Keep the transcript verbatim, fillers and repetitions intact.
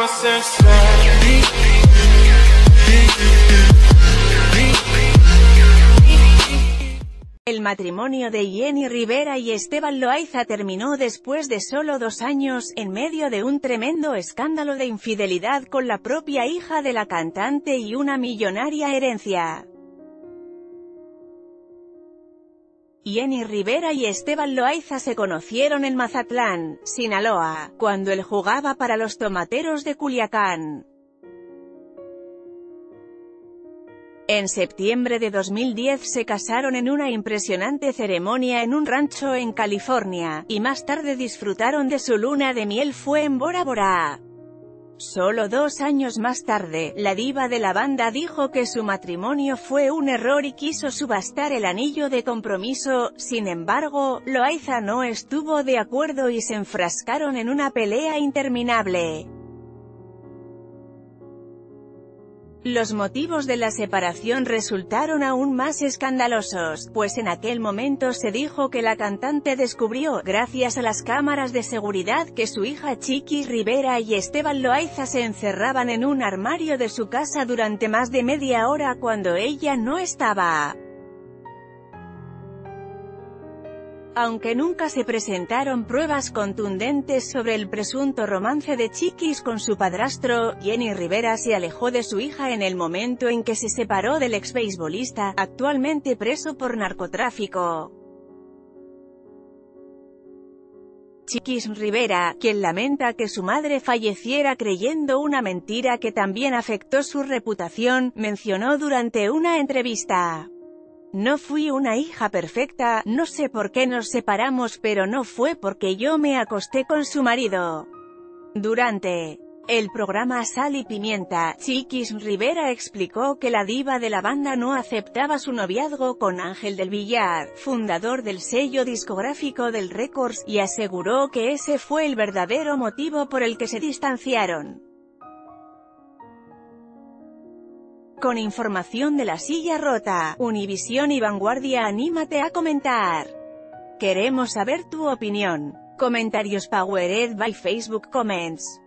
El matrimonio de Jenni Rivera y Esteban Loaiza terminó después de solo dos años, en medio de un tremendo escándalo de infidelidad con la propia hija de la cantante y una millonaria herencia. Jenni Rivera y Esteban Loaiza se conocieron en Mazatlán, Sinaloa, cuando él jugaba para los Tomateros de Culiacán. En septiembre de dos mil diez se casaron en una impresionante ceremonia en un rancho en California, y más tarde disfrutaron de su luna de miel fue en Bora Bora. Solo dos años más tarde, la diva de la banda dijo que su matrimonio fue un error y quiso subastar el anillo de compromiso. Sin embargo, Loaiza no estuvo de acuerdo y se enfrascaron en una pelea interminable. Los motivos de la separación resultaron aún más escandalosos, pues en aquel momento se dijo que la cantante descubrió, gracias a las cámaras de seguridad, que su hija Chiquis Rivera y Esteban Loaiza se encerraban en un armario de su casa durante más de media hora cuando ella no estaba. Aunque nunca se presentaron pruebas contundentes sobre el presunto romance de Chiquis con su padrastro, Jenni Rivera se alejó de su hija en el momento en que se separó del exbeisbolista, actualmente preso por narcotráfico. Chiquis Rivera, quien lamenta que su madre falleciera creyendo una mentira que también afectó su reputación, mencionó durante una entrevista: "No fui una hija perfecta, no sé por qué nos separamos, pero no fue porque yo me acosté con su marido". Durante el programa Sal y Pimienta, Chiquis Rivera explicó que la diva de la banda no aceptaba su noviazgo con Ángel del Villar, fundador del sello discográfico Del Records, y aseguró que ese fue el verdadero motivo por el que se distanciaron. Con información de La Silla Rota, Univisión y Vanguardia, anímate a comentar. Queremos saber tu opinión. Comentarios powered by Facebook Comments.